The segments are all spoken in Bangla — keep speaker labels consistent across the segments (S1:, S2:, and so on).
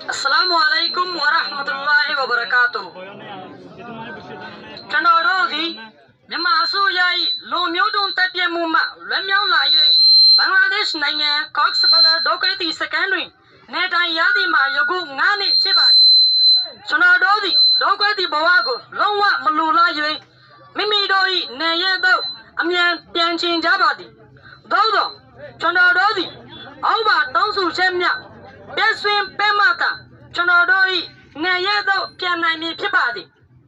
S1: Assalamualaikum warahmatullahi wabarakatuh. Chanododi, Yamasu Yai, Lomyodon Tapia Muma, Lemyao Lai, Bangladesh Nanya, Cox Bada Dokati Secondary, Neta Yadi Ma Yogu Nani Chibadi. Chanododi, Dokati Bawago, Longwa Malula, Mimi Doi, Neyedo, Amian Pianchin Jabadi. Dodo, Chanododi, Oba Tonsu Chemia. Beswim Pemata, Chanodoi, Nayedo, Pianani Pibadi.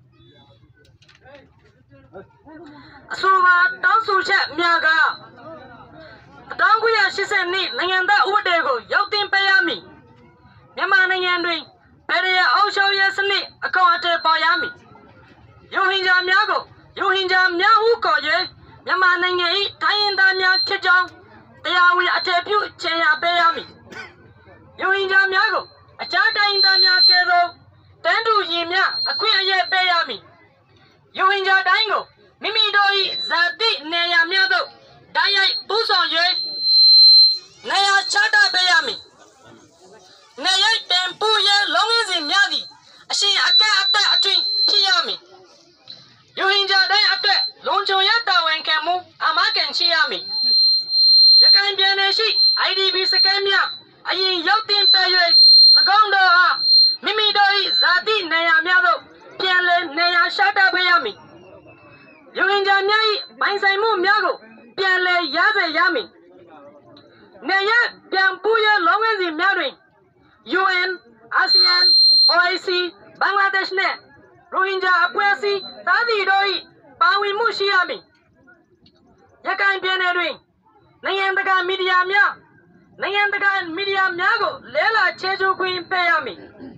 S1: Suva, Tonsu Chet Miaga. Donguya, she said, Nayanda Udego, Yotin Payami. Yamana Yandri, Peria Osho Yasni, a coate Payami. Yohinja Miago, Yohinja Miahuko, ye, Yamana Yai, Tayinda Mia Chijong, they are we attack you, Chaya Payami. Yohinja Miago, a chata in the Miakedo, Tendu Yimia, a queer Payami. Yohinja Dango, Mimi Doi, Zati, Nea Miado, Daya Buson ye, Nea Chata Payami. Nea Tempu ye, long as in Yadi, a she a cat a tree, Kiami. Yohinja Day after Lonjo Yata when Camu, Amakan Chiami. Yakan Bianeshi, IDB Secamia. Ayin Yotin Paye, Lagondo, Mimi Doi, Zati, Nea Miado, Pianle, Nea Shata Bayami. Yohinja Miai, Bansaimu Miago, Pianle Yaze Yami. Nea Piampuya Longazi Miari, UN, ASEAN, OIC, Bangladesh Net, Rohingya Apuasi, Tadi Doi, Pawi Mushiami. Yakan Pianeri, Nayandaga Media Mia. Nayandagan Media Miago, Lela Cheju Queen Payami.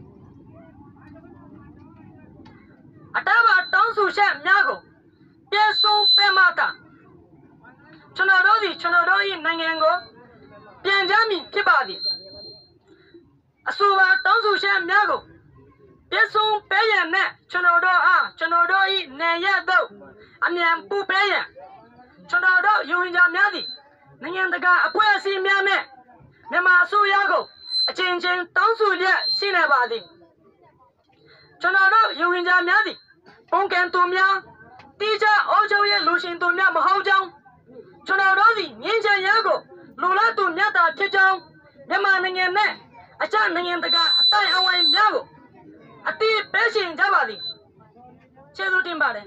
S1: Atava Tonsu Shem Miago, Piasun Pemata. Chonodoi Nangango, Pianjami Kibadi. Asuva Tonsu Shem Miago, Piasun Payan Net, Chonodoi Nayado, Amian Pu Payan. Chonodo Yuhinja Miadi, Nayandaga Apuasi Miame. Nema su yago, a changing Tonsu Lia, Sinabadi. Chonodo, Yuhinja Miadi, Ponkan Tumia, Tija, Ojo, Lucian Tumia, Mahojang. Chonododi, Ninja Yago, Lula Tumiata, Tijong, Nema Nangane, a chan Nangandaga, a tie away Yago, a tea patient Jabadi. Chedutimbade.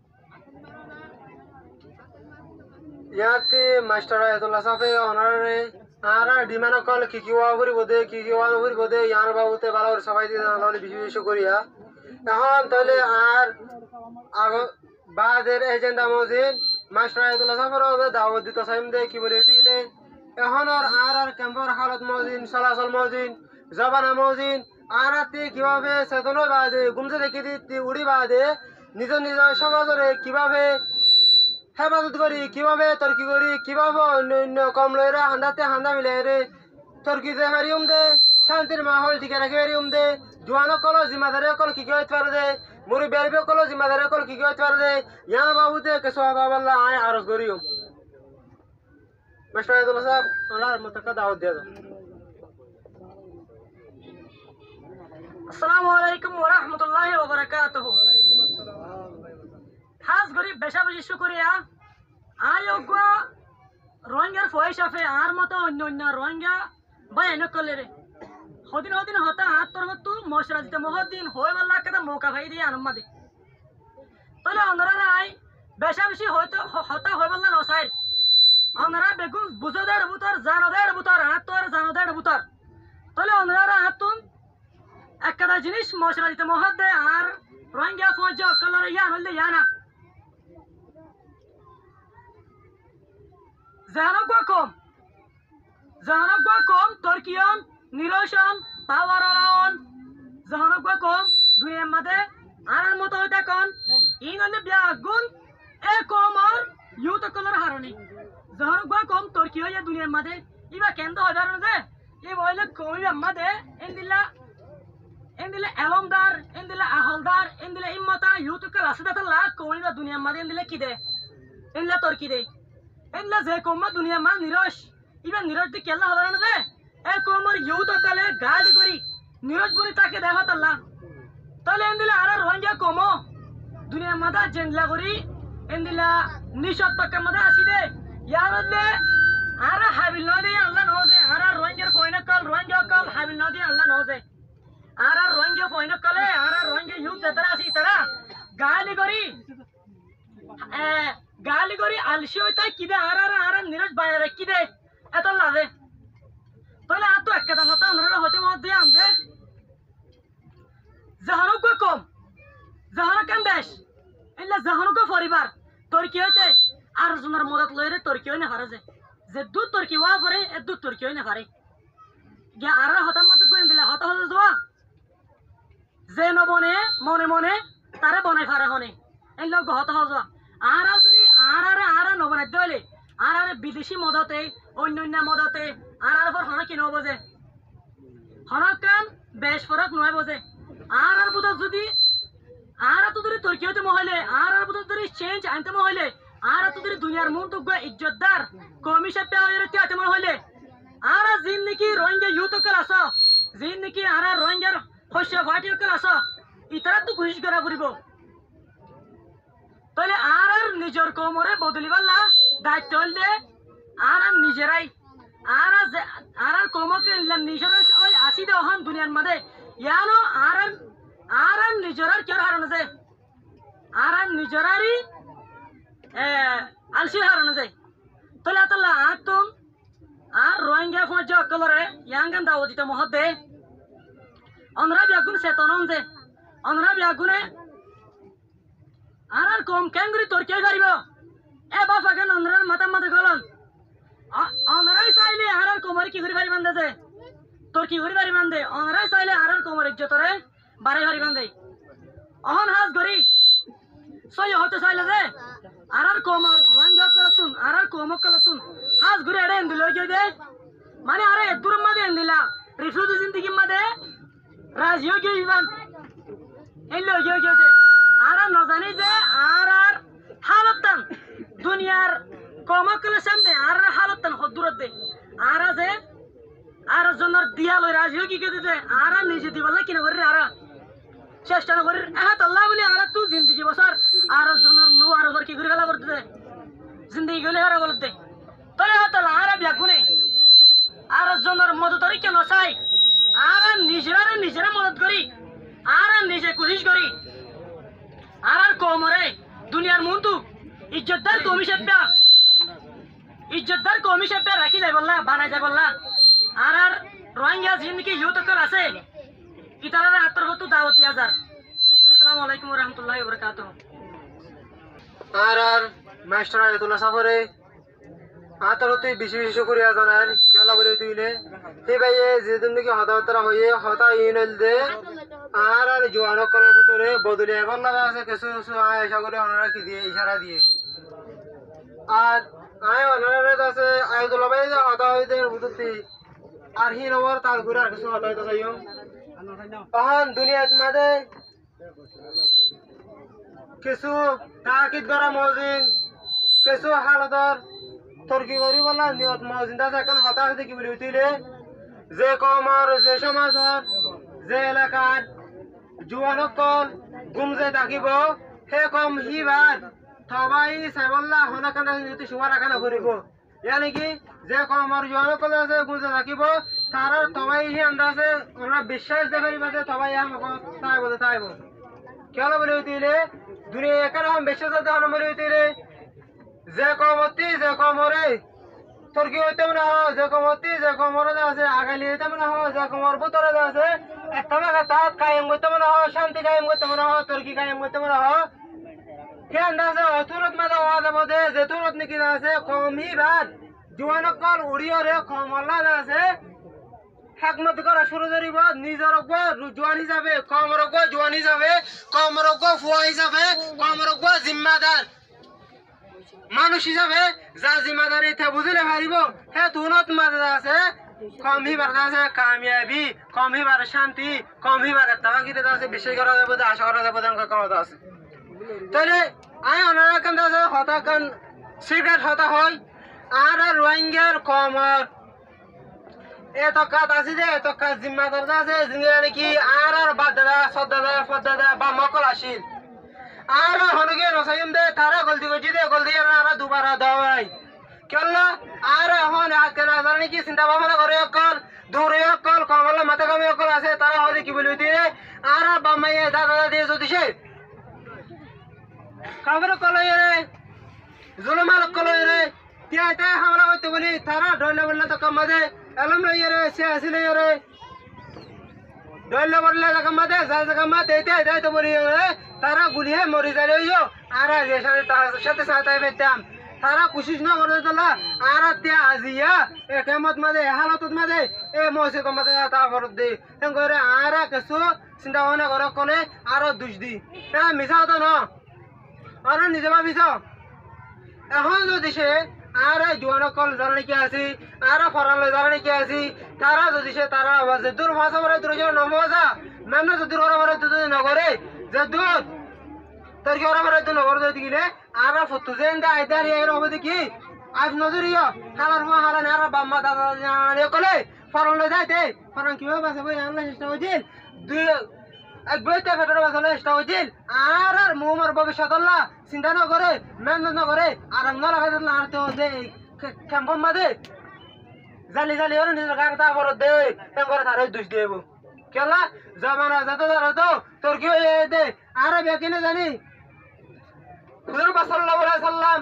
S2: Yati Master Ayatollah Safi honorary. Ara dimana call Kikiwa Kikiwa Bode, Yanaba, Bala, Savai, and Bishu Korea. Nahan Tole are Bader agent Amozin, Master Ayatollah Safi, the Tasam de Kiburetile, a honor Ara Camber Halat Mozin, Salasal Mozin, Zabana Mozin, Arati Kivabe, Satonova, Gumza Kiti, Udibade, Nizaniza Shamazore, Kivabe. Hebat kori, kibabe Turkey kori, kibabo komlera handate handa milere, Turkey de harium de, Shantir mahol tikara harium de, Juano kolo zimadare kol kigoit varde, Muri berbe kolo zimadare kol kigoit varde, Yana babude keswaba walla ay aros gorium. Mashra Ayatollah sahab, anar mutaka daawat de do.
S1: Assalamualaikum warahmatullahi wabarakatuh. Has Gori Beshabu Shukuria, Ayogua Rohingya Foishafe, Armoto, Nuna Rohingya, by Enocolere. Hodin Hota, Hatormatu, Mosharaz the Mohodin, however like the Moka Haidi and Madi. Tola Honorai, Beshabishi Hota, however, no side. Honora Begun, Buzoder Butar, Zanoder Butar, Hator, Zanoder Butar. Tola Honora Hatun, Akadajinish, Mosharaz the Mohade, are Rohingya Fojo, Colorian, Yana. Zanagwakom, Turkian, Niroshan, Pavaraon, Zanagwakom, Duemade, Aramototakon, Ingan the Biagun, Ekomor, Utakolor Haroni, Zanagwakom, Turkio, Duemade, Eva Kendo Hadarade, Evoila Koya Made, Endila Alomdar, Endila Ahaldar, Endila Imata, Utukal Asadala, Koya Duemade, and the Lekide, in La Turkide. In La Zekoma Dunia Man Nirosh, even Nirosh the Kella Halande, Ekomor Yuta Kale, Galigori, নিরজপুরি তাকে দেখা তাল্লা তাহলে এন্দিলা আর রোহিঙ্গা কমো দুনিয়া মাদা জেনলা করি এন্দিলা নিশত পাকা মাদা আসি দে ইয়ারলে আর হাবিল নদী আল্লাহ নজে আর রোহিঙ্গার ফয়নকল রোহিঙ্গা কল হাবিল নদী আল্লাহ নজে আর রোহিঙ্গা ফয়নকলে আর রোহিঙ্গা ইউথ তারা আসি তারা গালি করি আলসি হইতা কিদে আর নিরজ বাইরে কিদে এত লাগে তাহলে আর তো একটা কথা আমরা হতে মত দিয়ে আমছে জাহানুক কম জাহানুক কেন দেশ এলে জাহানুক পরিবার তোর কি হইতে আর জনের মদত লইরে তোর কি হই না পারে যে দু তোর কি ওয়া পরে এ দু তোর কি হই না পারে গিয়া আর হতার মত কইন দিলে হতা হতে যাওয়া যে নবনে মনে মনে তারে বনাই ফারে হনে এই লোক হতা হওয়া যাওয়া আর যদি আর নবনে দইলে আর বিদেশি মদতে অন্য মদতে আর পর হনা কিনো বোঝে হনক কান বেশ ফরক নয় বোঝে আর বুধ যদি আর তো ধরে তোর কি হতে মহলে আর বুধ ধরে চেঞ্জ আনতে মহলে আর তো ধরে দুনিয়ার মন তো ইজ্জতদার কমি সাথে আইতে মহলে আর জিন নাকি রোহিঙ্গা ইউথ কল আসো জিন নাকি আর রোহিঙ্গার হস্য ফাটি কল আসো ইতারা তো খুশি করা করিব তাহলে আর নিজের কোমরে বদলিবাল্লা দায়িত্ব হইলে আর নিজেরাই আর কোমকে নিজের ওই আসি দে হন দুনিয়ার মধ্যে ইয়ানো আর নিজেরার কেউ হারানো যায় আর নিজেরারই আলসি হারানো যায় তাহলে আতাল্লা আতুম আর রোহিঙ্গা ফৌজ অকলরে ইয়াঙ্গান দাওদিত মহদে অনরা বিয়াগুন চেতন যে অনরা বিয়াগুনে আর কম ক্যাঙ্গুরি তোর কে গাড়িব এ বাফাগান অনরার মাথা গলন অনরাই চাইলে আর কোমর কি ঘুরি বাড়ি বান্ধে যে তোর কি ঘুরি বাড়ি বান্ধে অনরাই চাইলে আর কোমর ইজ্জতরে বাড়ি বাড়ি বান্ধে অহন হাজ গরি সই হতে চাইলে যে আর কোমর রোহিঙ্গা কলতুন আর কোমক কলতুন হাজ ঘুরে এড়ে এন্দিল দে মানে আরে দূর মাদে এন্দিলা রিফিউজি জিন্দিগি মাদে রাজিও কি ইবান এই লই দে আর নজানি যে আর হালতান দুনিয়ার কমকলে সামনে আর হালতান হদুরত দে আর যে আর জনের দিয়া লই রাজিও কি কে দে আর নিজে দিবালে কিনা করে আর চেষ্টা না করে আহাত আল্লাহ বলি আর তুই জিন্দেগি বসার আর জনের লো আর ওর কি করে গলা করতে দে জিন্দেগি গলে আর বলতে দে তোরে হতল আর বিয়া গুনে আর জনের মদত করি কেন চাই আর নিজেরা মদত করি আর নিজে কোশিশ করি আর কোমরে দুনিয়ার মন্তু ইজ্জতদার কমি সেপটা রাখি যায় বললা বানাই যায় বললা আর রোহিঙ্গা জিন্দিগি ইউথ কল আছে ইতারা আত্মগত দাওয়াত দিয়া যার আসসালামু আলাইকুম ওয়া রাহমাতুল্লাহি ওয়া বারাকাতুহু
S2: আর মাস্টার আয়াতুল্লাহ সাফরে আতরতে বিশেষ করে জানার কেলা বলে তুইলে হে ভাই যে তুমি কি হতাহতরা হয়ে হতা ইনল দে আর জোয়ানো কলের ভিতরে বদলে এবার লাগা আছে কিছু আয়সা করে ওনারা কি দিয়ে ইশারা দিয়ে আর আয় ওনারা আছে আয়াতুল্লাহ ভাই হতা হইতে বুঝতি আর হি নবর তার ঘুরে আর কিছু হতা হইতে চাইও তখন দুনিয়ার মাঝে কিছু তাকিদ করা মজিন কিছু হালতর তর্কি করি বলা নিয়ত মজিন্দা এখন হতাশ দেখি বলে উঠিলে যে কমর যে সমাজর যে এলাকার জুয়ানকল গুমজে থাকিব সে কম হিবার সবাই চাইবল্লা হনাকানা যদি সুমার এখানে ঘুরিব ইয়ানি কি যে কমর জুয়ানকল আছে গুমজে থাকিব তার সবাই হি আন্দাজে আমরা বিশ্বাস দেখারি বাদে সবাই তাইব কেন বলে উঠিলে দুনিয়া এখানে বিশ্বাস দেখানো বলে উঠিলে যে কমতি যে কমরে তোর কি হইতে মনে হয় যে কমতি যে কমরে আছে আগালি হইতে মনে হয় যে কমর ভিতরে আছে একটা তাত কায়েম করতে মনে হয় শান্তি কায়েম করতে মনে হয় তোর কি কায়েম করতে মনে হয় কে আন্দাজে অতুরত মাঝে আওয়াজ মধ্যে যে তুরত নাকি আছে কমই বাদ জুয়ানকল উড়িয়রে কমলা আছে হেকমত করা শুরু করিব নিজের জোয়ান হিসাবে কমর জোয়ান হিসাবে কমর ফুয়া হিসাবে কমর জিম্মাদার মানুষ হিসাবে যা জিম্মাদারি বুঝলে পারিব হে তুনত মাঝে আছে কম হিবার আছে কামিয়াবি কম হিবার শান্তি কম হিবার তাকিতে আছে বিশ্বাস করা যাবে আশা করা যাবে ক্ষমতা আছে তাহলে আয় ওনারা কেন আছে হতা কান সিগারেট হতা হয় আর রোহিঙ্গার কমর এত কাজ আছে যে এত কাজ জিম্মাদার আছে জিঙ্গিরা নাকি আর বাদ দাদা সদাদা ফদাদা বা মকল আসিল আর হনগে রসাইম দে তারা গলতি করছি দে গলতি আর দুবার দাওয়াই কেননা আর হন কেন জানি কি চিন্তা ভাবনা করে অকল দূরে অকল কমলা মাথা কমে অকল আছে তারা হলে কি বলি দিয়ে আর বামাইয়ে দাদা দিয়ে যদি সে কাবর কলই রে জুলমাল কলই রে তিয়াতে আমরা হইতে বলি তারা ডলে বললে তো কমাদে এলম লই রে সে আসিলে রে ডলে বললে তো কমাদে যা কমাতে এতে তো বলি রে তারা গুলিয়ে মরি যায় ইয়ো আর যেখানে তার সাথে সাথে বেতাম তারা কোশিশ না করে তোলা আর তিয়া আজিয়া এ কেমত মাদে হালতত মাদে এ মসজিদ মাদে তা ফরত দে তেন করে আর কিছু চিন্তা ভাবনা করে কলে আর দুষ দি না মিছা তো না আর নিজে ভাবিছ এখন যদি সে আর জোয়ান কল জানে কি আছি আর ফরাল জানে কি আছি তারা যদি সে তারা আওয়াজে দূর ভাষা বলে দূর যাও নমজা মেন যদি ওরা বলে তুই নগরে যে দূর তোর কি ওরা বলে তুই নগর যদি গিলে আর ফতু যেন দা আইদার এর হবে দেখি আজ নজরিয়া হালার মা হালা না আর বাম্মা দাদা জানে কলে ফরাল যাইতে ফরাল কিভাবে বাসা বই আনলা চেষ্টা হইছিল দুই এক বইতে ফেটার বাসালে চেষ্টা হইছিল আর মোমর ভবিষ্যৎ আল্লাহ চিন্তা না করে মেহনত না করে আর না লাগাই দিল আর তো দে ক্যাম্পম মাদে জালি জালি ওর নিজের গাড়ি তা বড় দে এম করে তার দুষ দেব কেলা জামানা যত ধরো তো তোর কি হয়ে দে আর বেকিনে জানি হুজুর সাল্লাল্লাহু আলাইহি সাল্লাম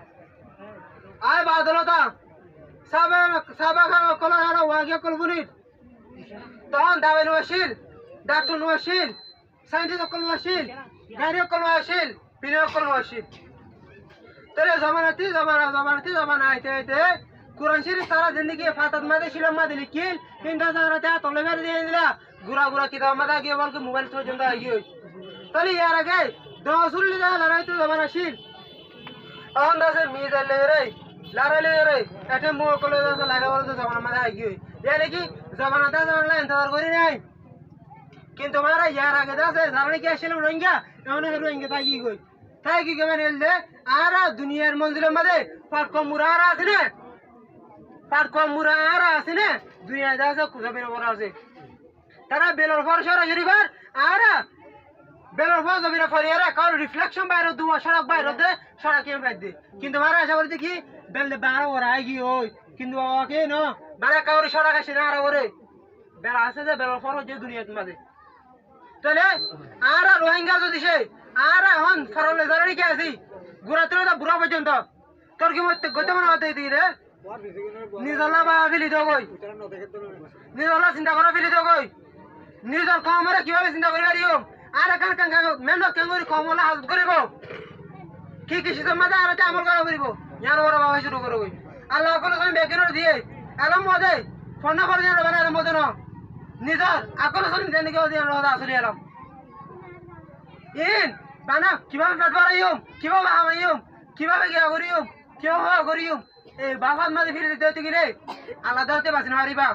S2: আয় বাদলতা সাবা খান কলা আর ওয়াগিয়া কলবুনি তখন দাওয়াই ওয়াসিল ডাক্তার ওয়াসিল সাইন্টিস্ট কল ওয়াসিল গাড়ি কল ওয়াসিল পিনে কল ওয়াসিল तेरे जमाना आते आते कुरान शरीफ सारा जिंदगी फातत मादे शिलम मादे लिखिल पिंडा सारा त्या तोले मेरे दे दिला गुरा गुरा किताब मादा के बोल के मोबाइल तो जंदा आइयो तली यार आगे दो सुन ले लड़ाई तो जमाना शिल अंदा से मीज ले रे लारा ले रे एटे मो कोले दा लगा बोल तो जमाना मादा आइयो यानी कि जमाना दा जमाना इंतजार करी नहीं কিন্তু মারা ইয়ার আগে দাসে জানে কি আসলে রোহিঙ্গা এমন রোহিঙ্গা তাই গই তাই কি কেমন এলদে আর দুনিয়ার মঞ্জিলের মধ্যে পাটকম মুরারা আছে না পাটকম মুরারা আছে না দুনিয়া দাসে কুজাবের বড় আছে তারা বেলর ফরশরা শরীফার আর বেলর ফর জমিনা ফরিয়ারা কার রিফ্লেকশন বাইরে দুয়া সড়ক বাইরে দে সড়ক এম বাইরে কিন্তু মারা আশা করি দেখি বেলদে বারা ওরা আইগি ওই কিন্তু বাবা কে ন বারা কাউরি সড়ক আসে না আর ওরে বেলা আছে যে বেলর ফর যে দুনিয়ার মধ্যে তাহলে আর রোহিঙ্গা যদি সে আর হন ফরলে জানি কি আছি গুরাত্র দা বুড়া পর্যন্ত তোর কি মতে গতে মনে হতে দি রে নিজলা বা ফিলি দাও কই নিজলা চিন্তা করা ফিলি দাও কই নিজর কমরে কিভাবে চিন্তা করি পারিও আর কান কান মেন্দ কেন করি কমলা হাত করিব কি কি সিস্টেম মাদা আর আমল করা করিব ইয়ার ওরা বাবা শুরু করো কই আল্লাহ কোন সময় বেকেনর দিয়ে এলম মদে ফোন করে জানো বানা মদে ন নিজর আকল সরি দেন কি ওদি আমরা আসলে এলাম ইন বানা কিভাবে পেট ভরাইও কিভাবে আমাইও কিভাবে গিয়া করিও কিভাবে করিও এই বাবার মাঝে ফিরে দিতে হতে গেলে আলাদা হতে পারছি না হারিবা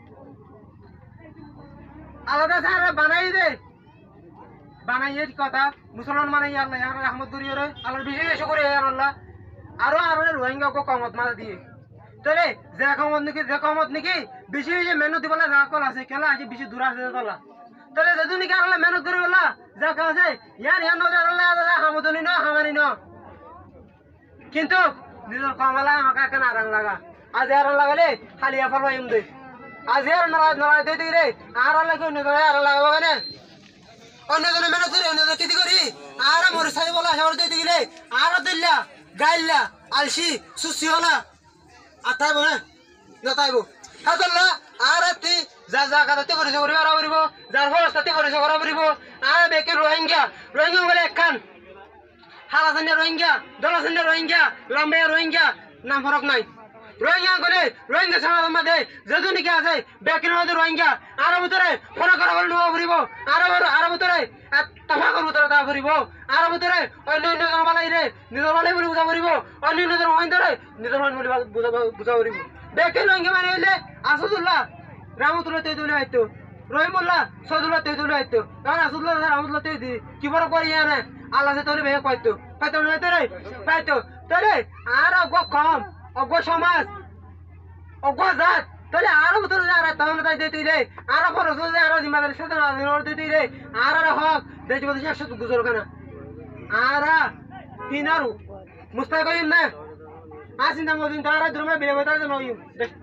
S2: আলাদা সারা বানাই দে বানাইয়ে কথা মুসলমান মানাই আল্লাহ ইয়ার রহমত করিও রে আল্লাহর বিশেষ করে আল্লাহ আরো আরো রোহিঙ্গা কো কমত মাঝে দিয়ে তাহলে যে কমত নাকি বেশি বেশি মেহনত দিবলা যা কল আছে খেলা আছে বেশি দূর আছে তোলা তাহলে যদি নাকি আল্লাহ মেহনত করে বলা যা কাজ আছে ইয়ার ইয়ার নজর আল্লাহ হামদনি ন হামানি ন কিন্তু নিজের কমলা আমাকে কেন আরাম লাগা আজ আরাম লাগালে খালি আফার ভাই দে আজ ইয়ার নড়াই দে দিরে আর আল্লাহ কেউ নজর আরাম লাগাবো কেন অন্যজনে মেহনত করে অন্যজনে খেতি করি আর মরি সাই বলা সবার দিয়ে দিলে আর দিল্লা গাইল্লা আলসি সুসি হলা আতাইব না নতাইব হাতল্লা আর এতি যা যা কাটাতে পরিচয় করিব আর করিব যার ফলস্তাতে পরিচয় করা পড়িব আর বেকে রোহিঙ্গা বলে একখান হালাসান্ডা রোহিঙ্গা দলাসান্ডা রোহিঙ্গা লাম্বাইয়া রোহিঙ্গা নাম ফরক নাই রোহিঙ্গা করে রোহিঙ্গা সমাজের মধ্যে যেহেতু নাকি আছে বেকের মধ্যে রোহিঙ্গা আর ভিতরে ফোন করা বলে নেওয়া ফুরিব আর ভিতরে তাফাকর ভিতরে তা ফুরিব আর ভিতরে অন্য অন্য জন বালাই রে নিজের বালাই বলে বুঝা ফুরিব অন্য অন্য জন হইন ধরে নিজের হইন বলে বুঝা ফুরিব বেকে রোহিঙ্গা মানে হইলে আসাদুল্লাহ রাহমাতুল্লাহ তেদুল আইতো রহিমুল্লাহ সদুল্লাহ তেদুল আইতো কারণ আসাদুল্লাহ রাহমাতুল্লাহ তেদি কি বড় করি আনে আল্লাহ সে তোরে বেহে কইতো পাইতো না তোরে পাইতো তোরে আর অগ কম অগ সমাজ অগ জাত তাহলে আরো বছর আর তখন তাই দিতে রে আরো খরচ হয়ে আরো জিম্মাদারি সাথে দিতে রে আর হক দেশ বিদেশে একশো গুজর কেনা আর কিনারু মুস্তাক কইম না আসিন না মদিন তারা দ্রমে বিলেবতার জন্য ইউ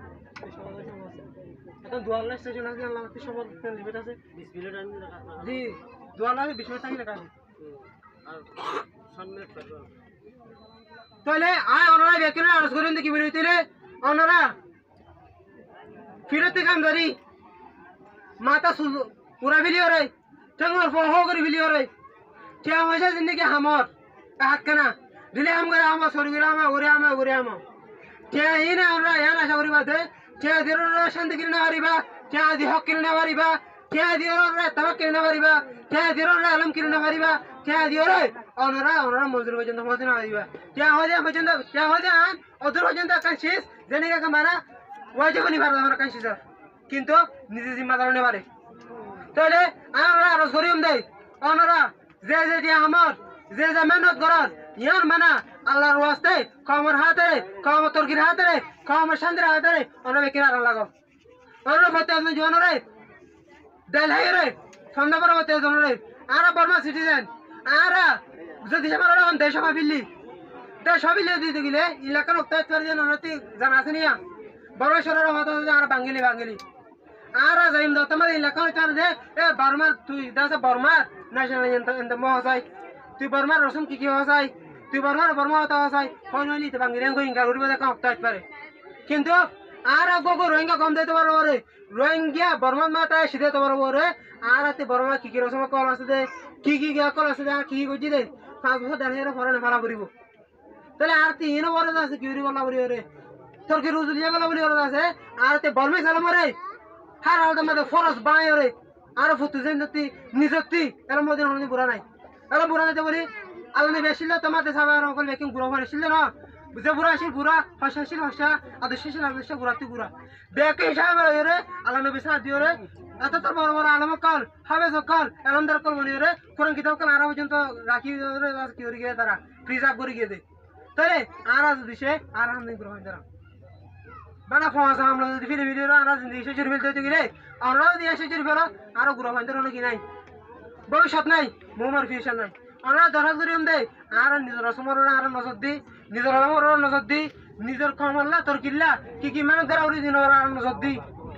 S2: এখন দুয়াল্লা স্টেশন আছে আল্লাহ মাতি সবার লিমিট আছে 20 মিনিট আনি রাখা জি দুয়াল্লা 20 মিনিট থাকি রাখা আর সামনে তাহলে আয় ওনারা বেকিনা আরজ করেন দেখি বিরতি রে ওনারা ফিরতে কাম ধরি মাথা পুরা ভিলিও রে চঙ্গর ফহ করে ভিলিও রে টিয়া হইছে জিন্দগি হামর হাত কানা দিলে হাম করে আমা সরি করে আমা ওরে আমা টিয়া ইনা আমরা ইয়ানা সাগরি বাদে টিয়া দিরো শান্তি কিনা হারিবা টিয়া দি হক কিনা হারিবা টিয়া দিরো রে তাওয়াক কিনা হারিবা টিয়া দিরো রে আলম কিনা হারিবা টিয়া দিরো রে ওনারা মজুর পর্যন্ত পৌঁছানো হারিবা টিয়া হইছে অদূর পর্যন্ত কাঁচিস জেনে কামারা ওয়াজিবনি ভালো আমরা কাঁচিস কিন্তু নিজে জিম্মাদার নে পারে তাহলে আমরা আরজ করিম দেই ওনারা যে টিয়া আমার যে মেহনত করার ইয়ার মানা আল্লাহর ওয়াস্তে কমর হাতে কমর তরকির হাতে কমর শান্তির হাতে ওরা বেকিনা লাগো ওরা বতে জনরে দেলহাই রে সন্ধ্যাপর বতে জনরে আরা বর্মা সিটিজেন আরা যদি আমার দেশ ভাবিলি দেশ ভাবিলে দিতে গেলে এলাকার অত্যাচার যে ননতি জানা আছে নিয়া বড় সরের হতো আর বাঙালি আরা যাইম দত আমার এলাকার চার দে এ বর্মা তুই দাসে বর্মা ন্যাশনাল এন্ড মহাশয় তুই বর্মার রসম কি হসাই তুই বর্মা হতা হসাই কোন হইলি তো বাঙালি গোইঙ্গা গরিব দেখা অত্যাচার পারে কিন্তু আর গো রোহিঙ্গা কম দিতে পারবো রে রোহিঙ্গা বর্মা মাতা সিধে তো পারবো রে আর আতে বর্মা কি রসম কল আছে দে কি কল আছে দে কি করছি দে 5 বছর দাঁড়িয়ে ফরেনে ফালা করিব তাহলে আর তিন বড় আছে কি বলা বলি রে তোর কি রুজুলিয়া বলা বলি আছে আর তে বর্মা সালাম রে হার হালতে মধ্যে ফরস বাঁয় রে আর ফুতু জেনতি নিজতি এর মধ্যে হনি বুড়া নাই এর বুড়া দিতে বলি আল্লাহ বেশিলে তোমাদের সাবার অকল বেকিং বুড়া হয়েছিল না যে বুড়া আসিল বুড়া হসাইছিল হসা আদর্শিল আদর্শ বুড়াতি বুড়া বেকে হিসাবে রে আল্লাহ নবী সাথ দিও রে এত তোর বড় বড় আলম কল হাবেজ কল এলমদার কল মনি রে কোরআন কিতাব কল আর পর্যন্ত রাখি রে কি করে গিয়ে তারা প্রিজার্ভ করে গিয়ে দে তাহলে আর আজ দিছে আর হাম দিন গ্রহণ করা বানা ফোঁসা আমরা যদি ফিরে ফিরে আর জিন্দগি শেষ করে ফেলতে গেলে আমরা যদি শেষ করে ফেলো আরো গ্রহণ করা কি নাই ভবিষ্যৎ নাই মোমার ফিউচার নাই আমরা দরকার করি দে আর নিজের সমরণ আর নজর দি নিজের সমরণ নজর দি নিজের কমল্লা তোর কিল্লা কি মানে গরাউরি দিন আর নজর দি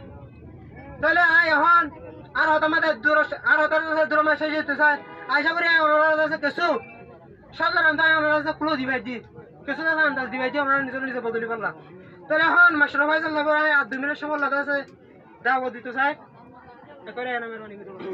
S2: তাহলে এখন আর হতামাদের দূর আর হতামাদের দূর মাসে যেতে চাই আশা করি ওনারা কাছে কিছু সাধারণ তাই ওনারা কাছে ক্লো দিবাই দি কিছু না আন্দাজ দিবাই দি আমরা নিজে বদলি পারলাম তাহলে এখন মাস্টার ভাই সাল্লাহ ভাই আর 2 মিনিট সময় লাগা আছে দাওয়াত দিতে চাই করে এনা মেহরবানি করে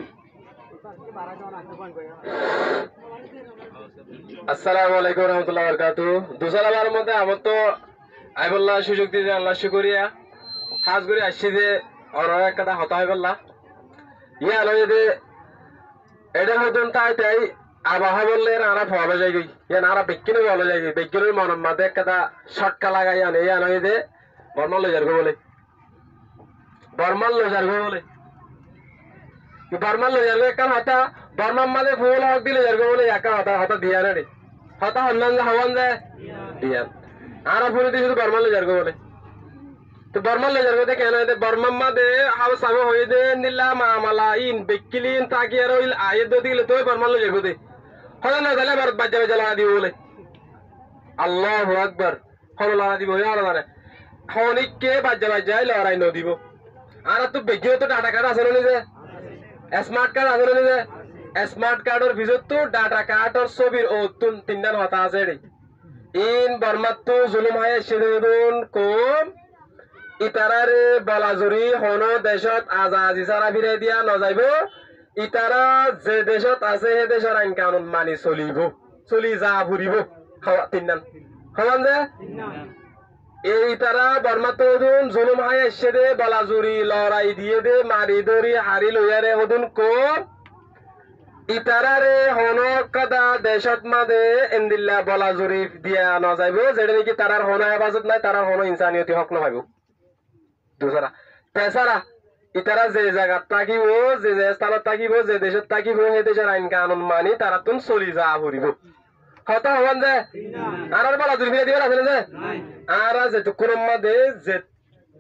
S3: আসসালামু আলাইকুম ওয়া রাহমাতুল্লাহি ওয়া বারাকাতুহু দুসালাবার মধ্যে আমার তো আইবুল্লাহ সুযোগ দিতে আল্লাহ শুকরিয়া হাজ করে আসছি যে আর একটা কথা হয় বললা ইয়া লয়ে দে এটা হতন তাই আবহাওয়া বললে আরা ভালো যায় গই ইয়া আরা বিজ্ঞানে ভালো যায় গই বিজ্ঞানের মনের মাঝে একটা শটকা লাগাই আনে ইয়া লয়ে দে বর্মাল লয়ে যারগো বলে বর্মাল লয়ে যারগো বলে বর্মাল লয়ে যারগো একটা হতা বর্মার মাঝে ফুল হক দিলে যারগো বলে একা হতা দিয়া রে হতা হন্নান হওয়ান যায় দিয়া আরা ফুল দিয়ে শুধু বর্মাল লয়ে যারগো বলে তো বর্মাল লয়ে যারগো দেখে না বর্মার মাঝে হাউস আমি হয়ে দে নিলা মামালা ইন বেকিলিন তাকি আর ওই আয়ের দো দিলে তো বর্মাল লয়ে যারগো দে হলো না তাহলে আবার বাজ্জা বাজ্জা লাগা দিব বলে আল্লাহু আকবার হলো লাগা দিব আর মানে খনিককে বাজ্জা বাজ্জা লড়াই ন দিব আর তো বেগিও তো ডাটা কার্ড আছে না যে স্মার্ট কার্ড আছে না যে স্মার্ট কার্ডের ভিতর তো ডাটা কার্ড আর ছবির ও তিনটান হতা আছে রে ইন বর্মাত তো জুলুম হয় সেদিন কম ইতারারে বলাজুরি হনো দেশত আজাদি সারা ফিরে দিয়া নযাইব ইতারা যে দেশত আছে সেই দেশের আইন কানুন মানি চলি যা ফুরিব তিনটান সমান যে এই তারা বর্মাত জুলুম হয় এসে দে বলাজুরি লড়াই দিয়ে দে মারি ধরি হারি লইয়ারে হদুন কম ইতারারে হনকদা দেশত মাদে এন্দিল্লা বলাজুরি দিয়া নযাইব যেটা নাকি তারার হন হেফাজত নাই তারার হন ইনসানিয়তি হক নভাইব দুসরা তেসারা ইতারা যে জায়গাত থাকিব যে স্থানত থাকিব যে দেশত থাকিব সেই দেশের আইন কানুন মানি তারা তুন চলি যা ফুরিব হতা হবান যে আর বলাজুরি ফিরে দিবার আছে যে আর যেটুকুর মাঝে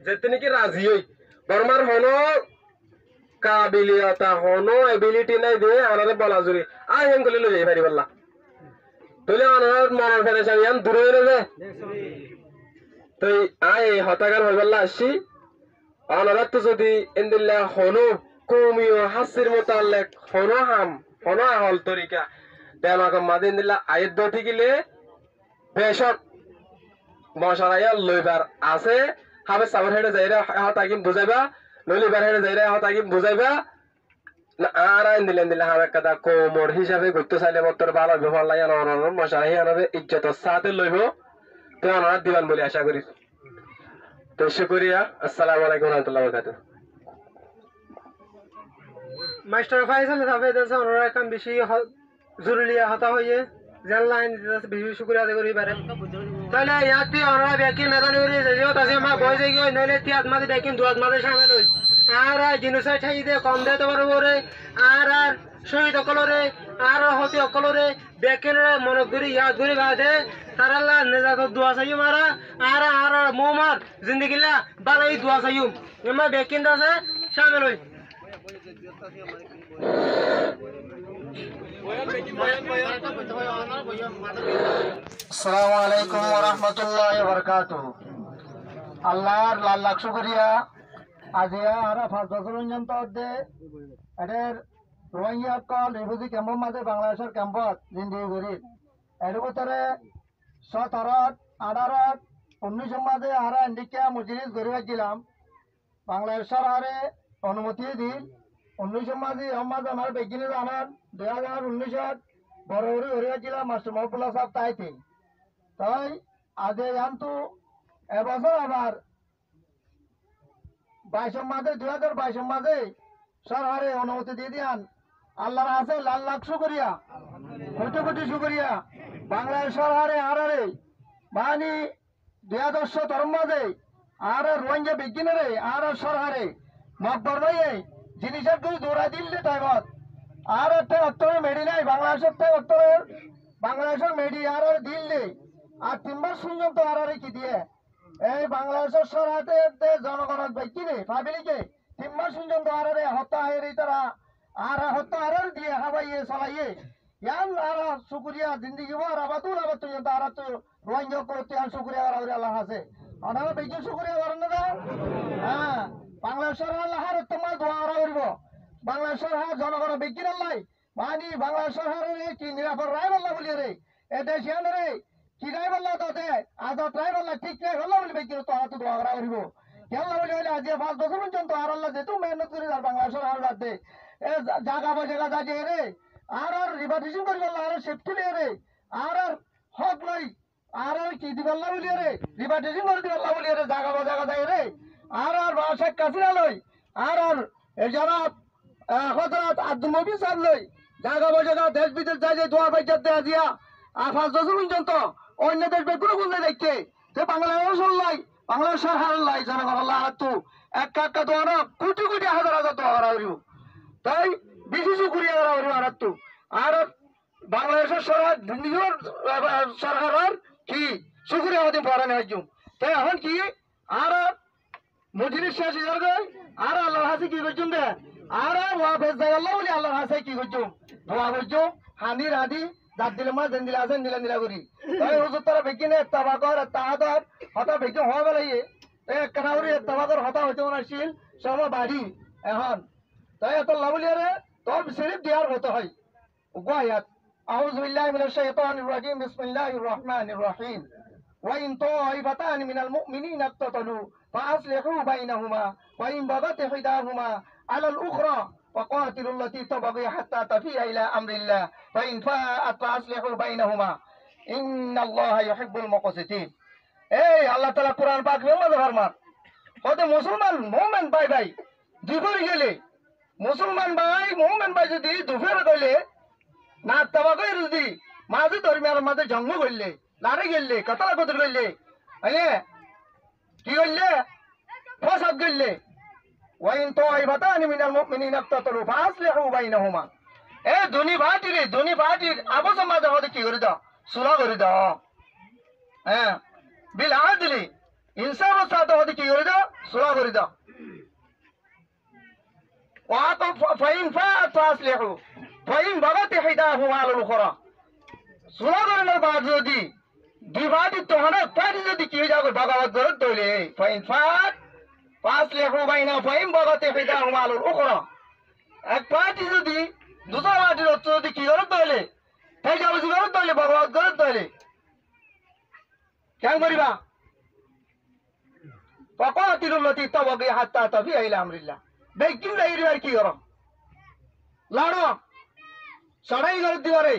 S3: যেতে নাকি রাজি হই বর্মার হনো কাবিলিয়তা হনো এবিলিটি নাই দিয়ে আমাদের বলা জুড়ি আই হেন গলি লই পারি বললা তুলে আমার মনের ফেলে চাইয়ান দূরে হয়ে যায় তো আই হতাগার হই বললা আসি অনারাত তো যদি ইন্দিল্লা হনো কমিও হাসির মোতাল্লেক হনো হাম হনো আহল তরিকা দেমাক মাদিন দিল্লা আয়দ ঠিকিলে বেশক মশারাইয়া লইবার আছে হাবে সাবর হেডে যাইরা হতাকিম বুঝাইবা লইবার হেডে যাইরা হতাকিম বুঝাইবা না আর দিলেন দিলে হাবে কথা কোমর হিসাবে করতে চাইলে মতর ভালো ব্যবহার লাগে না মশারাই আনাবে ইজ্জতের সাথে লইব তো অনার দিবান বলে আশা করি তো শুকরিয়া আসসালামু আলাইকুম ওয়া রাহমাতুল্লাহি ওয়া বারাকাতুহু
S2: মাস্টার ফাইসাল সাহেব দেশে ওনারা কাম বেশি জরুরি হতা হইয়ে জেল লাইন বেশি শুকরিয়া আদায় করি পারে তাহলে ইয়াতি ওনারা ব্যাকিং মেদানি হয়ে যাইও তাছে মা বয় যাই গই নইলে তিয়াত মাঝে ব্যাকিং দুয়াত মাঝে শামিল হই আর জিনিসা ছাই দে কম দে তো পারবো রে আর শহীদ কলরে আর হতি কলরে ব্যাকিং মনক করি ইয়াদ করি বাদে তারাল্লাহ নেজাত দোয়া চাইও মারা আর মোমার জিন্দেগিলা বালাই দোয়া চাইও এমা ব্যাকিং দাসে শামিল হই
S4: আসসালামু আলাইকুম ওয়া রাহমাতুল্লাহি ওয়া বারাকাতুহু আল্লাহর লাখ লাখ শুকরিয়া আজিয়া আর 5 বছর পর্যন্ত দে এর রোহিঙ্গা কল রিফিউজি ক্যাম্পের মাঝে বাংলাদেশের ক্যাম্পত জিন্দেগি করি এর ভিতরে 17 18 19 মাঝে আর ইন্ডিকা মজলিস গরিব ছিলাম বাংলাদেশ সরকারে অনুমতি দিল 19 মাঝে আমাদের আমার বেগিনে জানান 2019 বড়বড়ি গরিব ছিলাম মাস্টার মহবুল্লাহ সাহেব তাইতে তাই আজে জানতো এবছর আবার 22 মাঝে 2022 মাঝে সরকারে অনুমতি দিয়ে দিয়ান আল্লাহর আছে লাখ লাখ শুকরিয়া কোটি কোটি শুকরিয়া বাংলাদেশ সরকারে আরে মানে 2017 মাঝে আর রোহিঙ্গা বিজ্ঞানীরে আর সরকারে মকবর ভাইয়ে জিনিসের করে দৌড়া দিলে টাইমত আর একটা অত্তরের মেডি নাই বাংলাদেশের মেডি আর দিল্লি আর 3 মাস পর্যন্ত আর কি দিয়ে এই বাংলাদেশের সরকারে জনগণের বিজ্ঞানী ফাবিলিকে 3 মাস পর্যন্ত আর হত্যা হয়ে তারা আর হত্যা আর দিয়ে হাবাইয়ে চালাইয়ে ইয়ান আর শুকরিয়া জিন্দিগি আর আবাতুল আবাদ পর্যন্ত আর তো রোহিঙ্গা করতে আর শুকরিয়া আর আল্লাহ আছে আপনারা বেশি শুকরিয়া করেন না হ্যাঁ বাংলাদেশ সরকার আল্লাহর তোমার দোয়া করব বাংলাদেশ সরকার জনগণের বিজ্ঞান আল্লাহ মানে বাংলাদেশ সরকারের কি নিরাপদ রায় বললা বলি রে এ দেশিয়ান রে কি রায় বললা তাতে আজাদ রায় বললা ঠিক রায় বললা বলি বিজ্ঞান তো আর তো দোয়া করব কেন বলি হইলে আজ 5 বছর পর্যন্ত আর আল্লাহ যেহেতু মেহনত করে আর বাংলাদেশ সরকার রাতে এ জায়গা জায়গা যাচ্ছে রে আর রিভার্সিং করি বললা আর সেফটি রে আর হক নাই আর কি দি বললা বলি রে রিভার্সিং করে দি বললা বলি রে জায়গা জায়গা যায় রে আর শেখ কাসিরা লই আর যারা হজরত আব্দুল নবী সাহেব লই জায়গা জায়গা দেশ বিদেশ যায় যে দোয়া বাইজাত দেয়া দিয়া আর 5 বছর পর্যন্ত অন্য দেশ বেগুলো বলতে দেখছে যে বাংলাদেশ লাই বাংলাদেশ সরকার লাই জনগণ আল্লাহ তো এক দোয়া কোটি কোটি হাজার হাজার দোয়া করা হইব তাই বেশি শুকরিয়া করা হইব আর তো আর বাংলাদেশের সরকার নিজের সরকারের কি শুকরিয়া হতে পারে না তাই এখন কি আর মজলিস শেষ হয়ে গেল আর আল্লাহর হাসি কি করছুন দে আর ওয়াফেজ দেয় আল্লাহ বলি আল্লাহর হাসি কি করছুন দোয়া করছুন হানি রাধি দাঁত দিলে মা দেন দিলে আসেন দিলা দিলা করি তাই হুজুর তারা বেকিনে তাবাকর তাহাদর হতা বেকি হওয়া বেলাইয়ে এক কথা করি তাবাকর হতা হইতে আসছিল সব বাড়ি এখন তাই এত লাভলি আরে তোর শরীফ দিয়ার হতে হয় গোয়াত আউযু বিল্লাহি মিনাশ শাইতানির রাজিম বিসমিল্লাহির রহমানির রহিম وإن طائفتان من المؤمنين اقتتلوا فأصلحوا بينهما وإن بغت إحداهما على الأخرى فقاتلوا التي تبغي حتى تفيء إلى أمر الله فإن فاءت فأصلحوا بينهما إن الله يحب المقسطين এই আল্লাহ তাআলা কোরআন পাক মধ্যে ফরমান ওতে মুসলমান মুমিন ভাই দুপুরে গেলে মুসলমান ভাই মুমিন ভাই যদি দুপুরে গেলে না তাবাকে যদি মাঝে ধর্মের মাঝে জন্ম করলে লারে গেলে কথা কথা করলে আরে কি করলে ফসাদ করলে ওয়াইন তাইবাতানি মিনাল মুমিনিনা ইক্তাতালু ফাসলিহু বাইনাহুমা এ দুনি পার্টির আপস মাঝে হতে কি করে দাও সুলহ করে দাও হ্যাঁ বিল আদলি ইনসাফের সাথে হতে কি করে দাও সুরা করে দাও ফাইন ফাসলিহু ফাইন বাগাত ইহদাহুমা আলাল উখরা সুরা করার বাদ যদি দিবাদি তোহনা পারি যদি কি যাবে বাগাওয়াত করে দইলে ফাইন ফাসলিহু বাইনা ফাইন বাগাত ইহদাহুমা আলাল উখরা এক পার্টি যদি দুটো পার্টির হচ্ছে যদি কি করে দইলে তাই যাবে কি করে দইলে বাগাওয়াত করে দইলে কেন করিবা فقاتلوا تبغي حتى تفيء الى امر الله বেকিন লাইরিবার কি করো লড়ো সরাই করে দিবারে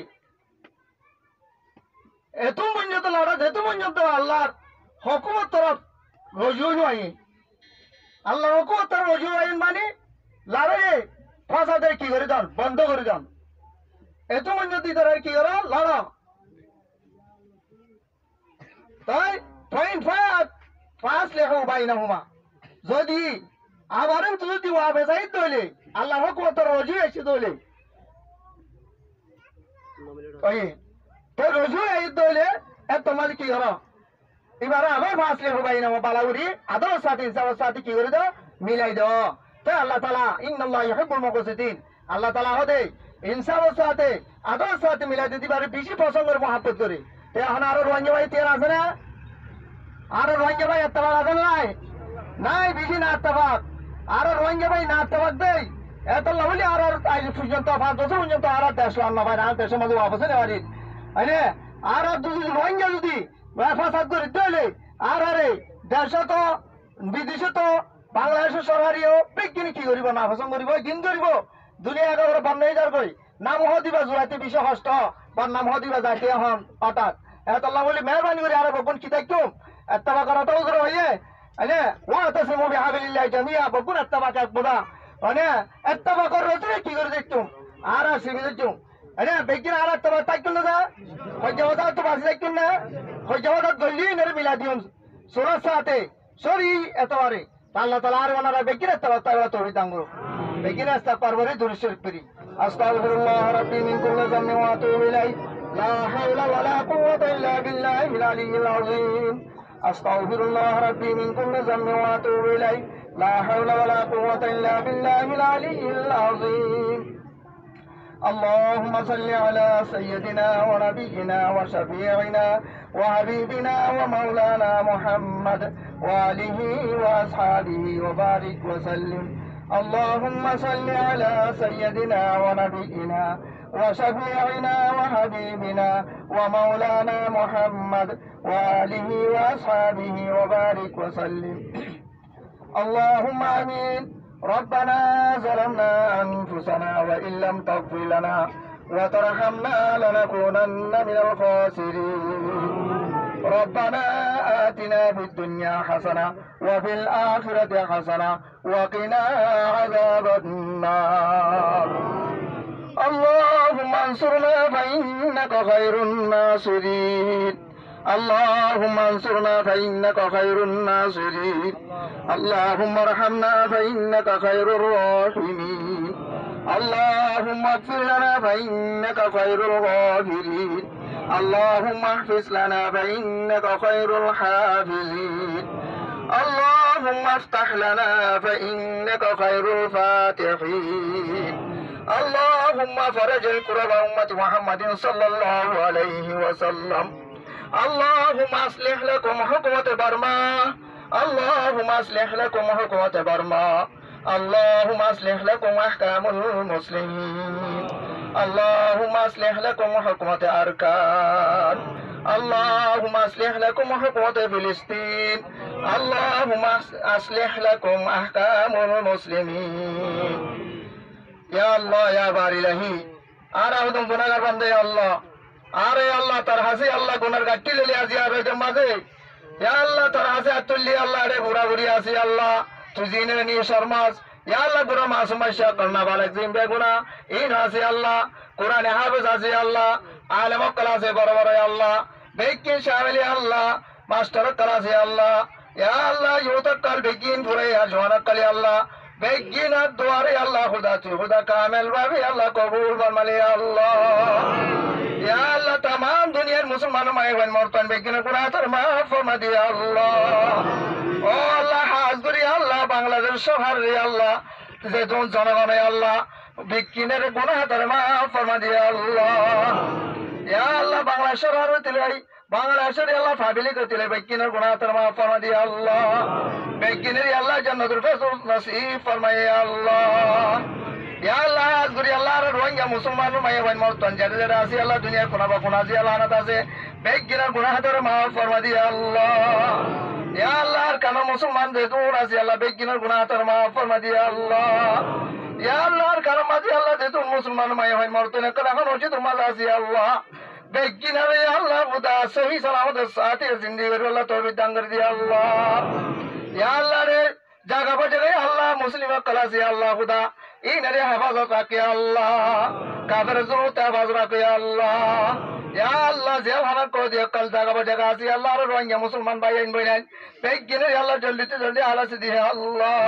S4: এত পর্যন্ত লড়া যেত পর্যন্ত আল্লাহর হুকুমত তরফ রজু নয় আল্লাহর হুকুমত তরফ রজু হয় মানে লড়ে ফাসাদের কি করে দাও বন্ধ করে দাও এত পর্যন্ত তারা কি করো লড়ো তাই পয়েন্ট ফাসলিহু বাইনাহুমা যদি আবারও যদি ওয়া বেজাই দলে আল্লাহ হুকুমত রজু এসে দলে ওই তো রজু এই দলে তোমার কি করো এবার আবার ফাসলিহু বাইনাহুমা বালাউরি আদর সাথে ইনসাফের সাথে কি করে দাও মিলাই দাও তো আল্লাহ তাআলা ইন্নাল্লাহ ইউহিব্বুল মুকসিতিন আল্লাহ তাআলা হদে ইনসাফের সাথে আদর সাথে মিলাই দিতে পারে বেশি পছন্দ করে মহব্বত করে তো এখন আরো রোহিঙ্গা ভাই তেল আছে না আরো রোহিঙ্গা ভাই এত্তবাক আছে নাই নাই বেশি না এত্তবাক আরো রোহিঙ্গা ভাই না এত্তবাক দেই এত লাভলি আর আজ পর্যন্ত 5 বছর পর্যন্ত আর দেশ আল্লাহ ভাই না দেশের মধ্যে অবস্থা নেওয়ারি আরে আর যদি রোহিঙ্গা যদি ফাসাদ করে দিলে আর আরে দেশে তো বিদেশে তো বাংলাদেশের সরকারিও বিজ্ঞানী কি করিব না পছন্দ করিব দিন করিব দুনিয়া একেবারে বন্ধ হয়ে যাবে নাম হদিবা জোড়াতে বিশ্ব হস্ত বা নাম হদিবা যাইতে হন হঠাৎ এত লাভলি মেহরবানি করে আর বকুন কি দেখতো اتبع قراتو غرو هي انا واعتصموا بحبل الله جميعا بكون اتبع كبدا انا اتبع قراتو কি করে দেখতো আর আসবে দেখতো انا বেকিন আর اتبع তাইকুল না হজওয়াদা তো বাস দেখতো না হজওয়াদা গলি নর মিলা দিউন সুরা সাথে সরি এতবারে আল্লাহ তাআলা আর ওনারা বেকিন اتبع তাইলা তোরি দাঙ্গো বেকিন আস্তা পারবরে দুরুশর করি আস্তাগফিরুল্লাহ রাব্বি মিন কুল্লি যামবি ওয়া আতুবু ইলাইহি লা হাওলা ওয়ালা কুওয়াতা ইল্লা বিল্লাহিল আলিয়্যিল আযীম أستغفر الله ربي من كل ذنب وأتوب إليه لا حول ولا قوة إلا بالله العلي العظيم اللهم صل على سيدنا ونبينا وشفيعنا وحبيبنا ومولانا محمد وآله وأصحابه وبارك وسلم اللهم صل على سيدنا ونبينا وشفيعنا وحبيبنا ومولانا محمد وآله وأصحابه وبارك وسلم اللهم آمين ربنا ظلمنا أنفسنا وإن لم تغفر لنا وترحمنا لنكونن من الخاسرين ربنا آتنا في الدنيا حسنة وفي الآخرة حسنة وقنا عذاب النار اللهم انصرنا فإنك خير الناصرين اللهم انصرنا فإنك خير الناصرين اللهم ارحمنا فإنك خير الراحمين اللهم اغفر لنا فإنك خير الغافرين اللهم احفظ لنا فإنك خير الحافظين اللهم افتح لنا فإنك خير الفاتحين اللهم فرج الكرب أمة محمد صلى الله عليه وسلم اللهم أصلح لكم حكمة برما اللهم أصلح لكم حكمة برما اللهم أصلح لكم أحكام المسلمين اللهم أصلح لكم حكمة أركان اللهم أصلح لكم حكمة فلسطين اللهم أصلح لكم أحكام المسلمين يا الله يا باري لهي أراهدم গুনাহগার বান্দা يا الله আরে আল্লাহ তার হাসি আল্লাহ গুনার গাটি লেলি আজি আর এর মাঝে ইয়া আল্লাহ তার হাসি আতুল্লি আল্লাহ রে ঘুরা ঘুরি আসি আল্লাহ তুজিনে নি শর্মাস ইয়া আল্লাহ গুরা মাসুম মাশা করনা বালাক জিম বে গুনা ইন হাসি আল্লাহ কোরআনে হাফেজ আসি আল্লাহ আলেম ক্লাসে বড় বড় আল্লাহ বেকিন শামিল আল্লাহ মাস্টার ক্লাসে আল্লাহ ইয়া আল্লাহ ইউতক কাল বেকিন পুরে আর জওয়ান কালি আল্লাহ বেগিনার দোয়ারে আল্লাহ খুদা তুই খুদা কামেল ভাবে আল্লাহ কবুল ফরমালে আল্লাহ ইয়া আল্লাহ तमाम দুনিয়ার মুসলমান মায়ের মরতান বেগিনার গুনাহ তার মাফ ফরমা দিয়ে আল্লাহ ও আল্লাহ হাজ করি আল্লাহ বাংলাদেশ শহর রে আল্লাহ যে তুমি জনগণে আল্লাহ বেগিনার গুনাহ তার মাফ ফরমা দিয়ে আল্লাহ ইয়া আল্লাহ বাংলাদেশ শহর তিলাই বাংলাদেশের আল্লাহ ফাবিলি করতে বেগিনার গুনাহ তার মাফ ফরমা দিয়ে আল্লাহ বেগিনের আল্লাহ জান্নাতুল ফিরদৌস নসিব ফরমায়ে আল্লাহ ইয়া আল্লাহ আজগুরি আল্লাহ রোহিঙ্গা মুসলমান মায়ে ওয়ান মরতন যারা আছে আল্লাহ দুনিয়া কোনা বা কোনা আছে আল্লাহ আনাত আছে বেগিনের গুনাহ তার মাফ ফরমা দিয়ে আল্লাহ ইয়া আল্লাহ কানা মুসলমান যে দূর আছে আল্লাহ বেগিনের গুনাহ তার মাফ ফরমা দিয়ে আল্লাহ ইয়া আল্লাহ কানা মাঝে আল্লাহ যে দূর মুসলমান মায়ে ওয়ান মরতন কানা এখন হচ্ছে তোমার আছে আল্লাহ বেগিনারে আল্লাহ খুদা সহি সালামত সাথে জিন্দেগি আল্লাহ তৌফিক দান করে দিয়ে আল্লাহ ইয়া আল্লাহ রে জায়গা পর জায়গায় আল্লাহ মুসলিম কলাসি আল্লাহ খুদা ইনারে হেফাজত রাখে আল্লাহ কাফের জুনুতে হেফাজত রাখে আল্লাহ ইয়া আল্লাহ জেলখানা করে দিয়ে কাল জায়গা পর জায়গা আছে আল্লাহ আর রোহিঙ্গা মুসলমান ভাই আইন বইনাই বেগিনের আল্লাহ জলদি আলাসি দিয়ে আল্লাহ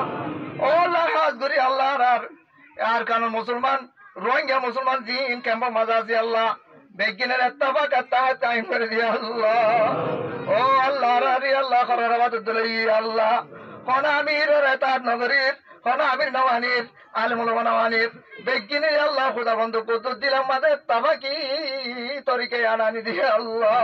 S4: ও আল্লাহ হাজ করি আল্লাহ আর কারণ মুসলমান রোহিঙ্গা মুসলমান দিন ক্যাম্প মাজা আছে আল্লাহ বেগিনের এত্তাফাক টাইম করে দিয়ে আল্লাহ ও আল্লাহ রে আল্লাহ করার আবাদত দিলাই আল্লাহ কোন আমির তার নগরীর কোন আমির নওয়ানির আলমুল নওয়ানির বেগিনে আল্লাহ খুদা বন্ধু কুদ্দুস দিলাম মাঝে তাবাকি তরিকে আনানি দিয়ে আল্লাহ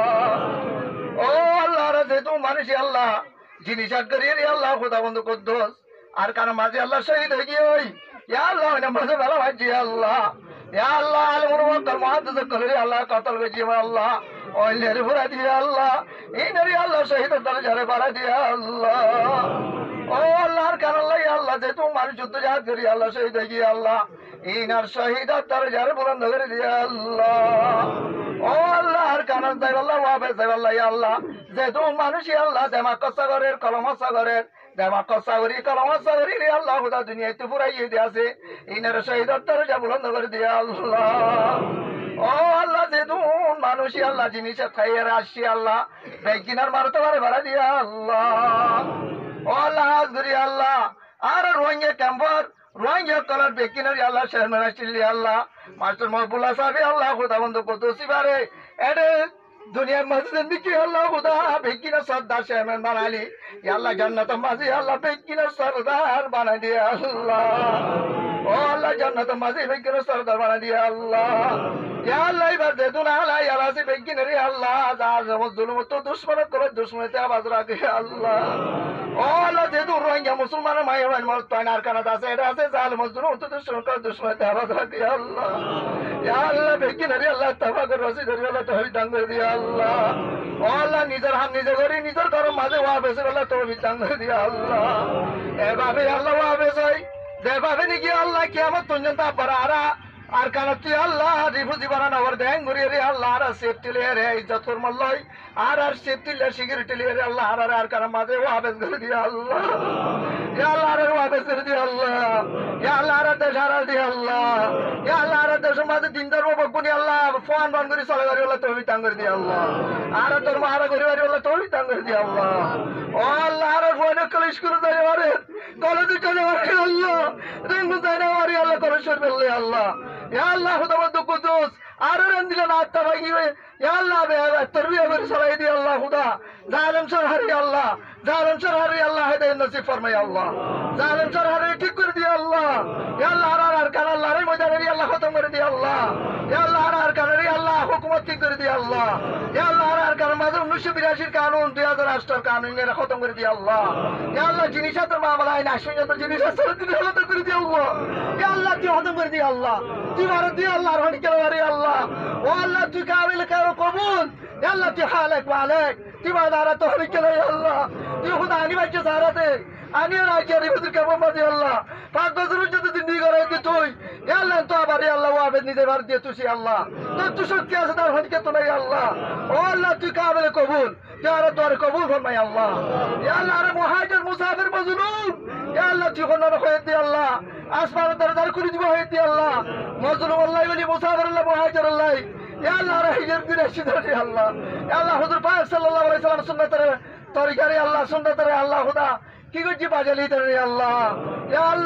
S4: ও আল্লাহ রে যেহেতু মানুষ আল্লাহ জিনিস করিয়ে আল্লাহ খুদা বন্ধু কুদ্দুস আর কারণ মাঝে আল্লাহ শহীদ হয়ে গিয়ে ওই ইয়া আল্লাহ মাঝে বেলা ভাজি আল্লাহ ইয়া আল্লাহ আলমুল মুহাদ্দিস কলরি আল্লাহ কতল গজি আল্লাহ ওইলের ভরা দিয়ে আল্লাহ ইনারি আল্লাহ শহীদের দরজারে বাড়া দিয়ে আল্লাহ ও আল্লাহর কারণ লাই আল্লাহ যে তোমার যুদ্ধ জাহাজ করি আল্লাহ শহীদ হয়ে গিয়ে আল্লাহ ইনার শহীদের দরজারে বুলন্দ করে দিয়ে আল্লাহ ও আল্লাহর কারণ তাই আল্লাহ ওয়াবে তাই আল্লাহ আল্লাহ যে তুমি মানুষই আল্লাহ দেমাক সাগরের কলম সাগরের দেমাক সাগরি কলম সাগরি রে আল্লাহ খুদা দুনিয়াতে পুরাইয়ে দিয়ে আছে ইনার শহীদের দরজা বুলন্দ করে দিয়ে আল্লাহ ও আল্লাহ যে তুমি মানুষই আল্লাহ জিনিসের খাইয়ে আসছি আল্লাহ বেগিনার মারতে পারে ভাড়া দিয়ে আল্লাহ ও আল্লাহ হাজগুরি আল্লাহ আর রোহিঙ্গা ক্যাম্পার রোহিঙ্গা কলার বেগিনারি আল্লাহ শের মেরাস্টিলি আল্লাহ মাস্টার মহবুল্লাহ সাহেব আল্লাহ খুদা বন্ধু কুদ্দুসি বারে এডে দুনিয়ার মসজিদ কি আল্লাহ খুদা বেগিনার সর্দার শেরম্যান বানালি আল্লাহ জান্নাত মাঝি আল্লাহ বেগিনার সর্দার বানাই দিয়ে আল্লাহ ও আল্লাহ জান্নাত মাঝি বেগিনার সর্দার বানাই দিয়ে আল্লাহ ইয়া আল্লাহ এবার দে দুনা আল্লাহ ইয়ালাসি বেগিনারি আল্লাহ যা জুলুম তো দুশমন করে দুশমনতে আওয়াজ রাখে আল্লাহ ও আল্লাহ যে দূর রোহিঙ্গা মুসলমান মায়ের মরতান আর কানাত আছে এটা আছে জাল মজদুর তো দুশমন করে দুশমনতে আওয়াজ রাখে আল্লাহ ইয়া আল্লাহ বেগিনারি আল্লাহ তাবাক রশিদ আল্লাহ তৌফিক দান করে দিয়ে আল্লাহ ও আল্লাহ নিজের হাত নিজে করি নিজের ঘর মাঝে ওয়াবেস আল্লাহ তৌফিক দান করে দিয়ে আল্লাহ এভাবে আল্লাহ ওয়াবেস হয় যেভাবে নাকি আল্লাহ কিয়ামত পর্যন্ত পারা আর কারণ তুই আল্লাহ রিফুজি বানানো ওর দেন ঘুরিয়ে রে আল্লাহ আর সেফটি লিয়ে রে ইজ্জত ফরমাল্লাই আর সেফটি লিয়ে সিকিউরিটি লিয়ে রে আল্লাহ আর কারণ মাঝে ওয়াবেস করে দিয়ে আল্লাহ ইয়া আল্লাহ আর ওয়াবেস করে দিয়ে আল্লাহ ইয়া আল্লাহ আর দেশ হারা দিয়ে আল্লাহ ইয়া আল্লাহ আর দেশের মাঝে দিন ধর্ম বকুনি আল্লাহ ফোন বন্ধ করে চলে গাড়ি আল্লাহ তৌফিক দান করে দিয়ে আল্লাহ আর তোর মারা করে বাড়ি আল্লাহ তৌফিক দান করে দিয়ে আল্লাহ ও আল্লাহ আর ফোন কলেজ করে দেয় মারে কলেজে চলে মারে আল্লাহ রেঙ্গু যায় না মারি আল্লাহ করে সরবে আল্লাহ ইয়া আল্লাহ খুদা বন্ধু কুদ্দুস আর দিলেন আত্মা ভাগিবে ইয়া আল্লাহ তরবিয়া করে চলাই দিয়ে আল্লাহ খুদা জালেম সরহারি আল্লাহ জালেম সরহারি আল্লাহ হেদায়েত নসিব ফরমাই আল্লাহ জালেম সরহারি ঠিক করে দিয়ে আল্লাহ ইয়া আল্লাহ আর কান আল্লাহ রে ময়দানে আল্লাহ খতম করে দিয়ে আল্লাহ ইয়া আল্লাহ আর কান রে আল্লাহ হুকুমত ঠিক করে দিয়ে আল্লাহ ইয়া আল্লাহ আর কান মাঝে 1982 কানুন 2008 কানুন এর খতম করে দিয়ে আল্লাহ ইয়া আল্লাহ জিনিসের মামলা আইন আসুন জিনিসের সরত দিয়ে আল্লাহ করে দিয়ে আল্লাহ ইয়া আল্লাহ তুই খতম করে দিয়ে আল্লাহ তুই মার দিয়ে আল্লাহ রহমান করে আল্লাহ ও আল্লাহ তুই কাবিল কারো কবুল ইয়া আল্লাহ তুই খালেক মালিক তুই বাদারা তহরিক করে আল্লাহ তুই খুদা আনি বাচ্চা সারাতে আনি রাখে রিফুজির কাবম মাঝে আল্লাহ 5 বছরের যদি জিন্দেগি করে তুই ইয়া আল্লাহ তো আবার আল্লাহ ওয়াবেদ নিজে বার দিয়ে তুই আল্লাহ তুই শক্তি আছে তার হনকে তো নাই আল্লাহ ও আল্লাহ তুই কাবিল কবুল তুই আর তোর কবুল ফরমাই আল্লাহ ইয়া আল্লাহ রে মুহাজির মুসাফির মজলুম ইয়া আল্লাহ তুই কোন হয়ে দি আল্লাহ আসমান দরদার করে দিব হয়ে দি আল্লাহ মজলুম আল্লাহ বলি মুসাফির আল্লাহ মুহাজির আল্লাহ ইয়া আল্লাহ রে হিজর দিন সিধারি আল্লাহ ইয়া আল্লাহ হুজুর পাক সাল্লাল্লাহু আলাইহি সাল্লাম সুন্নাতের তরিকারে আল্লাহ সুন্নাতের আল্লাহ খুদা কি করছি বাজালি রে আল্লাহ ইয়া আল্লাহ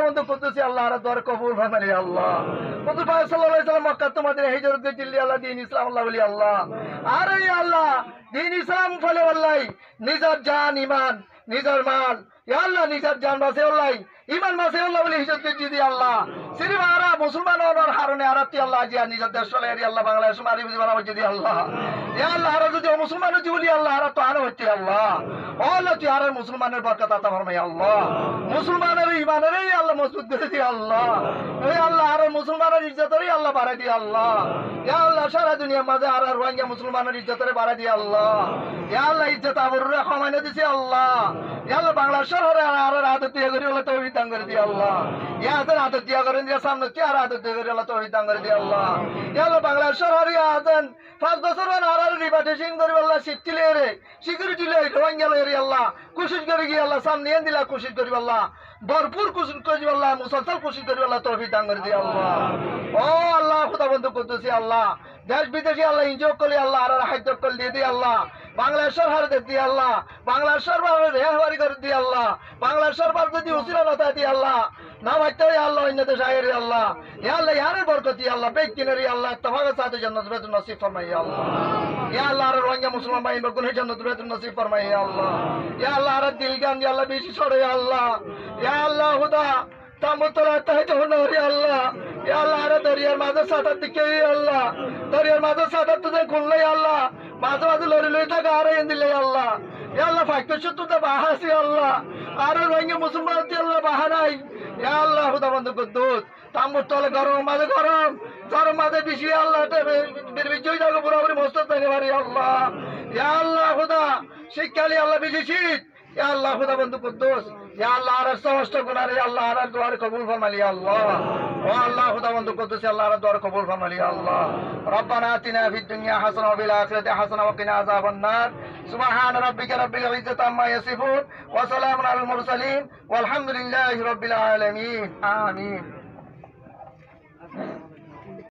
S4: খুদাবন্ধ করতেছি আল্লাহ আর দোয়ার কবুল ফরমালি আল্লাহ। হুজুর পাক সাল্লাল্লাহু আলাইহি ওয়াসাল্লাম মক্কা তোমাদের হিজরত করে দিল্লি আল্লাহ দিন ইসলাম আল্লাহ বলি আল্লাহ। আর এই আল্লাহ দিন ইসলাম ফলে আল্লাহ নিজের জান ইমান নিজের মাল ইয়া আল্লাহ নিজের জান বাঁচে আল্লাহ ইমান বাঁচে আল্লাহ বলি হিজরত করে দি আল্লাহ। সিরিমারা মুসলমান ওর হারনে আরাতি আল্লাহ জিয়া নিজের দেশ চলে এরি আল্লাহ বাংলাদেশ মারি বুঝি বানাবো যদি আল্লাহ। ইয়া আল্লাহ আর যদি মুসলমান হচ্ছে বলি আল্লাহ আর তো আরো হচ্ছে আল্লাহ। ও আল্লাহ তুই আর মুসলমানের বরকত আতা ফরমাই আল্লাহ। মুসলমানের ইমানের আল্লাহ মজবুত করে দি আল্লাহ। এই আল্লাহ আর মুসলমানের ইজ্জতের আল্লাহ বাড়াই দি আল্লাহ। ইয়া আল্লাহ সারা দুনিয়ার মাঝে আর রোহিঙ্গা মুসলমানের ইজ্জতের বাড়াই দি আল্লাহ। ইয়া আল্লাহ ইজ্জত আবরুরে কমাইনে দিছি আল্লাহ। ইয়া আল্লাহ বাংলা শহরে আর আদত দিয়ে করি আল্লাহ তৌহিদ দান করে দি আল্লাহ। ইয়া আছেন আদত দিয়া করেন দিয়া সামনে কি আর আদত দিয়ে করি আল্লাহ তৌহিদ দান করে দি আল্লাহ। ইয়া আল্লাহ বাংলা শহরে আছেন 5 বছর আর রিবাটেশন করি আল্লাহ সিটিলে রে সিকিউরিটি লে রোহিঙ্গা লে আল্লাহ কোশিশ করি গিয়ে আল্লাহ সামনে এন দিলা কোশিশ করি আল্লাহ ভরপুর কোশিশ করি আল্লাহ মুসলসল কোশিশ করি আল্লাহ তৌফিক দান করে দি আল্লাহ। ও আল্লাহ খুদাবন্ধ করতেছি আল্লাহ দেশ বিদেশে আল্লাহ ইনজয় করলি আল্লাহ আর হাইজ করে দিয়ে দি আল্লাহ। বাংলাদেশ সরকার দি আল্লাহ বাংলাদেশ সরকার রেহাবারি করে দি আল্লাহ। বাংলাদেশ সরকার যদি উসিলা নতা দি আল্লাহ না ভাইতে আল্লাহ অন্য দেশ আয়ের আল্লাহ। ইয়া আল্লাহ ইয়ারের বরকতি আল্লাহ বেকিনারি আল্লাহ তফাগত সাথে জান্নাত বেতুন নসিব ফরমাই আল্লাহ। ইয়া আল্লাহ আর রোহিঙ্গা মুসলমান ভাই বকুনের জান্নাত বেতুন নসিব ফরমাই আল্লাহ। ইয়া আল্লাহ আর দিলগান ইয়া আল্লাহ বেশি ছড়ে আল্লাহ। ইয়া আল্লাহ খুদা তামতলা তাইতে হনরি আল্লাহ। ইয়া আল্লাহ আর দরিয়ার মাঝে সাতার দিকে আল্লাহ দরিয়ার মাঝে সাতার তুই খুললে আল্লাহ মাঝে মাঝে লড়ি লই থাকা আর এন দিলে আল্লাহ। ইয়া আল্লাহ ফাইতে সত্যতা বাহাসি আল্লাহ আর রোহিঙ্গা মুসলমান আল্লাহ বাহা নাই। ইয়া আল্লাহ খুদা বন্ধ কুদ্দুস তাম্বুর তলে গরম মাঝে গরম গরম মাঝে বেশি আল্লাহ বিজয় জায়গা পুরোপুরি মস্ত থাকে পারি আল্লাহ। ইয়া আল্লাহ খুদা শীতকালে আল্লাহ বেশি শীত। ইয়া আল্লাহ খুদা বন্ধ কুদ্দুস ইয়া আল্লাহ আর সমস্ত গুনাহ রে আল্লাহ আর দোয়ার কবুল ফরমালি আল্লাহ। ও আল্লাহ খুদা বন্ধ কুদ্দুস আল্লাহ আর দোয়ার কবুল ফরমালি আল্লাহ। রব্বানা আতিনা ফিদ দুনিয়া হাসানাহ ওয়া ফিল আখিরাতি হাসানাহ ওয়া কিনা আযাবান নার। সুবহান রাব্বিকা রাব্বিল ইজ্জাতি আম্মা ইয়াসিফুন ওয়া সালামুন আলাল মুরসালিন ওয়ালহামদুলিল্লাহি রাব্বিল আলামিন। আমিন।